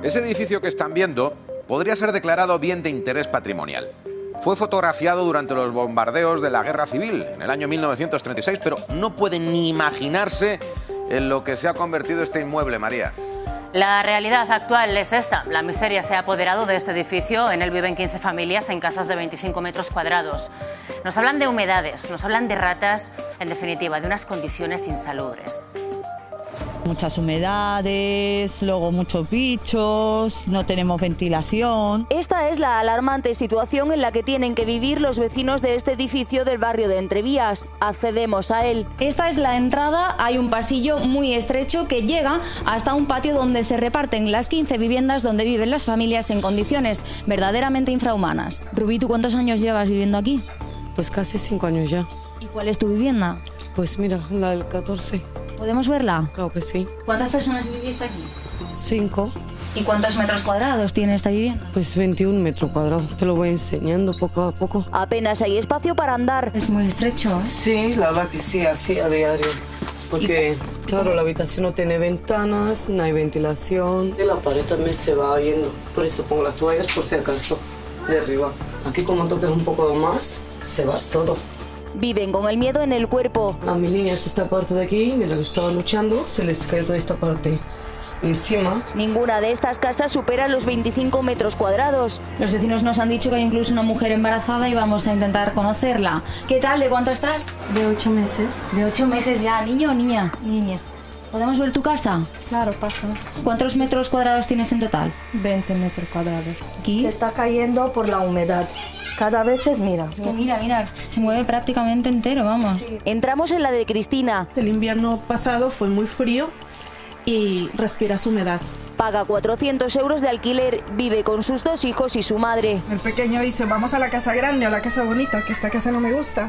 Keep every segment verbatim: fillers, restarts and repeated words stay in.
Ese edificio que están viendo podría ser declarado bien de interés patrimonial. Fue fotografiado durante los bombardeos de la Guerra Civil en el año mil novecientos treinta y seis, pero no pueden ni imaginarse en lo que se ha convertido este inmueble, María. La realidad actual es esta. La miseria se ha apoderado de este edificio. En él viven quince familias en casas de veinticinco metros cuadrados. Nos hablan de humedades, nos hablan de ratas, en definitiva, de unas condiciones insalubres. Muchas humedades, luego muchos bichos, no tenemos ventilación. Esta es la alarmante situación en la que tienen que vivir los vecinos de este edificio del barrio de Entrevías. Accedemos a él. Esta es la entrada, hay un pasillo muy estrecho que llega hasta un patio donde se reparten las quince viviendas donde viven las familias en condiciones verdaderamente infrahumanas. Rubí, ¿tú cuántos años llevas viviendo aquí? Pues casi cinco años ya. ¿Y cuál es tu vivienda? Pues mira, la del catorce. ¿Podemos verla? Claro que sí. ¿Cuántas personas vivís aquí? Cinco. ¿Y cuántos metros cuadrados tiene esta vivienda? Pues veintiún metros cuadrados. Te lo voy enseñando poco a poco. Apenas hay espacio para andar. Es muy estrecho. Sí, la verdad que sí, así a diario. Porque, ¿Y? claro, la habitación no tiene ventanas, no hay ventilación. Y la pared también se va yendo. Por eso pongo las toallas por si acaso de arriba. Aquí como toques un poco más, se va todo. Viven con el miedo en el cuerpo. A mis niñas esta parte de aquí, mientras estaba luchando, se les cayó toda esta parte encima. Ninguna de estas casas supera los veinticinco metros cuadrados. Los vecinos nos han dicho que hay incluso una mujer embarazada y vamos a intentar conocerla. ¿Qué tal? ¿De cuánto estás? De ocho meses. ¿De ocho meses ya? ¿Niño o niña? Niña. ¿Podemos ver tu casa? Claro, pasa. ¿Cuántos metros cuadrados tienes en total? veinte metros cuadrados. ¿Aquí? Se está cayendo por la humedad. Cada vez es, mira. Es que mira, mira, se mueve prácticamente entero, vamos. Sí. Entramos en la de Cristina. El invierno pasado fue muy frío y respiras humedad. Paga cuatrocientos euros de alquiler, vive con sus dos hijos y su madre. El pequeño dice, vamos a la casa grande o a la casa bonita, que esta casa no me gusta.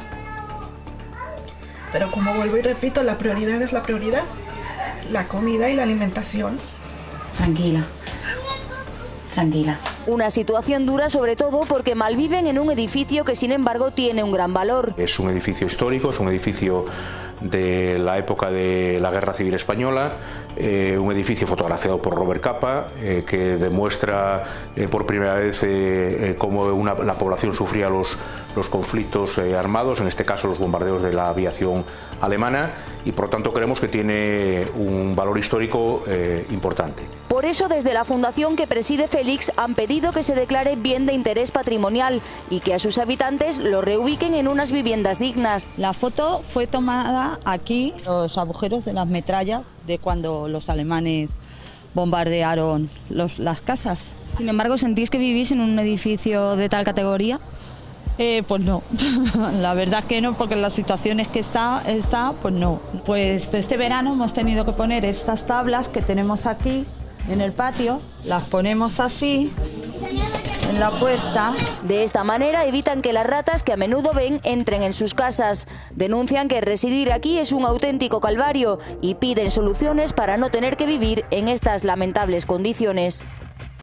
Pero como vuelvo y repito, la prioridad es la prioridad. La comida y la alimentación. Tranquila. Tranquila. Una situación dura sobre todo porque malviven en un edificio que sin embargo tiene un gran valor. Es un edificio histórico, es un edificio de la época de la Guerra Civil Española, eh, un edificio fotografiado por Robert Capa, eh, que demuestra eh, por primera vez eh, eh, cómo una, la población sufría los, los conflictos eh, armados, en este caso los bombardeos de la aviación alemana, y por lo tanto creemos que tiene un valor histórico eh, importante. Por eso desde la fundación que preside Félix han pedido que se declare bien de interés patrimonial y que a sus habitantes lo reubiquen en unas viviendas dignas. La foto fue tomada aquí, los agujeros de las metrallas de cuando los alemanes bombardearon los, las casas. Sin embargo, ¿sentís que vivís en un edificio de tal categoría? Eh, pues no, la verdad que no, porque en las situaciones que está, está, pues no. Pues este verano hemos tenido que poner estas tablas que tenemos aquí en el patio, las ponemos así en la puerta. De esta manera evitan que las ratas que a menudo ven entren en sus casas. Denuncian que residir aquí es un auténtico calvario y piden soluciones para no tener que vivir en estas lamentables condiciones.